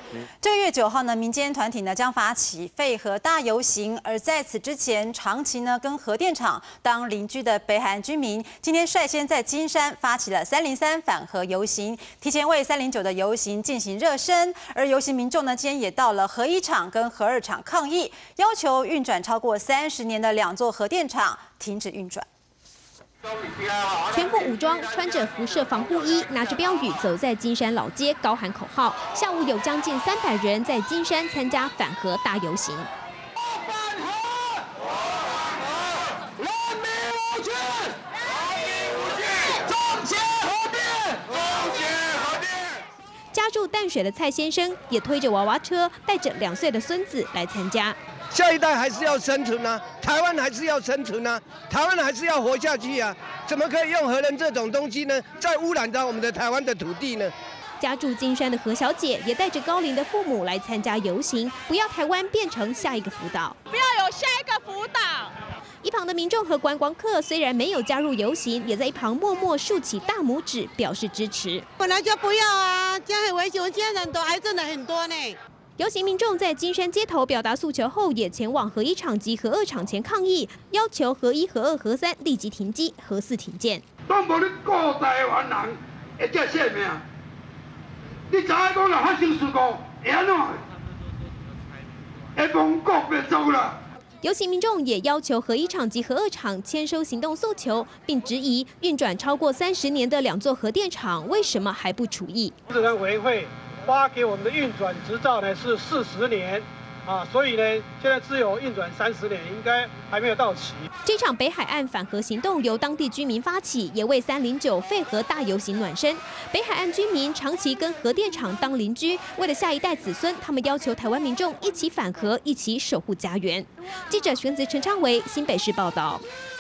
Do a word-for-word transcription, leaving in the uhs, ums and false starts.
这个月九号呢，民间团体呢将发起废核大游行，而在此之前，长期呢跟核电厂当邻居的北海岸居民，今天率先在金山发起了三零三反核游行，提前为三零九的游行进行热身。而游行民众呢，今天也到了核一厂跟核二厂抗议，要求运转超过三十年的两座核电厂停止运转。 全副武装，穿着辐射防护衣，拿着标语走在金山老街，高喊口号。下午有将近三百人在金山参加反核大游行。家住淡水的蔡先生也推着娃娃车，带着两岁的孙子来参加。 下一代还是要生存啊，台湾还是要生存啊，台湾还是要活下去啊！怎么可以用核能这种东西呢？再污染到我们的台湾的土地呢？ 家住金山的何小姐也带着高龄的父母来参加游行，不要台湾变成下一个福岛， 不要有下一个福岛。 一旁的民众和观光客虽然没有加入游行，也在一旁默默竖起大拇指表示支持。 本来就不要啊，这样很危险，我们现在人都癌症的很多呢。 游行民众在金山街头表达诉求后，也前往核一厂及核二厂前抗议，要求核一、核二、核三立即停机，核四停建。 都无你顾台湾人会才性命，你知影讲若发生事故会安怎？会亡国灭族啦！ 游行民众也要求核一厂及核二厂签收行动诉求，并质疑运转超过三十年的两座核电厂为什么还不除役？ 自然委员会 发给我们的运转执照呢是四十年，啊，所以呢，现在只有运转三十年，应该还没有到期。 这场北海岸反核行动由当地居民发起，也为三零九废核大游行暖身。北海岸居民长期跟核电厂当邻居，为了下一代子孙，他们要求台湾民众一起反核，一起守护家园。记者玄子陈昌维新北市报道。